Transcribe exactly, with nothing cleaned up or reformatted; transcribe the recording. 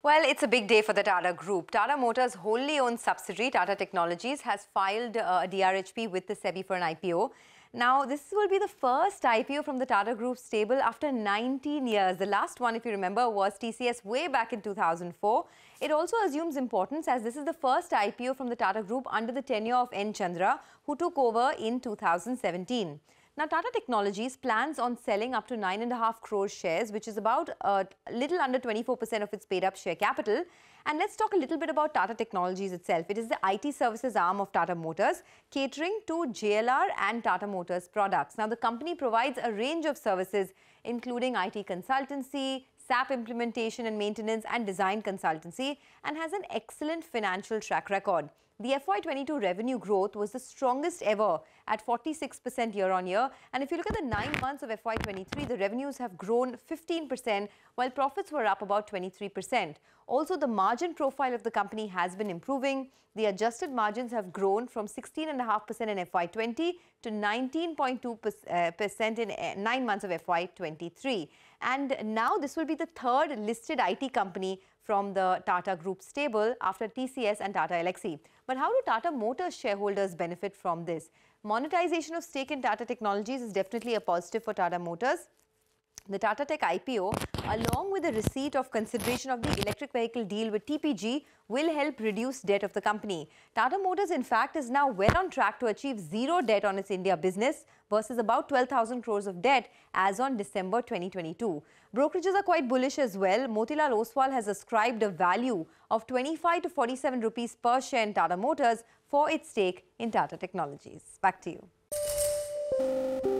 Well, it's a big day for the Tata Group. Tata Motors' wholly owned subsidiary, Tata Technologies, has filed uh, a D R H P with the SEBI for an I P O. Now, this will be the first I P O from the Tata Group stable after nineteen years. The last one, if you remember, was T C S way back in two thousand four. It also assumes importance as this is the first I P O from the Tata Group under the tenure of N. Chandra, who took over in two thousand seventeen. Now, Tata Technologies plans on selling up to nine point five crore shares, which is about a little under twenty-four percent of its paid-up share capital. And let's talk a little bit about Tata Technologies itself. It is the I T services arm of Tata Motors, catering to J L R and Tata Motors products. Now, the company provides a range of services, including I T consultancy, S A P implementation and maintenance, and design consultancy, and has an excellent financial track record. The F Y twenty-two revenue growth was the strongest ever at forty-six percent year on year. And if you look at the nine months of F Y twenty-three, the revenues have grown fifteen percent, while profits were up about twenty-three percent. Also, the margin profile of the company has been improving. The adjusted margins have grown from sixteen point five percent in F Y twenty to nineteen point two percent in nine months of F Y twenty-three. And now this will be the third listed I T company from the Tata Group stable after T C S and Tata Elxsi. But how do Tata Motors shareholders benefit from this? Monetization of stake in Tata Technologies is definitely a positive for Tata Motors. The Tata Tech I P O, along with the receipt of consideration of the electric vehicle deal with T P G, will help reduce debt of the company. Tata Motors, in fact, is now well on track to achieve zero debt on its India business versus about twelve thousand crores of debt as on December twenty twenty-two. Brokerages are quite bullish as well. Motilal Oswal has ascribed a value of twenty-five to forty-seven rupees per share in Tata Motors for its stake in Tata Technologies. Back to you.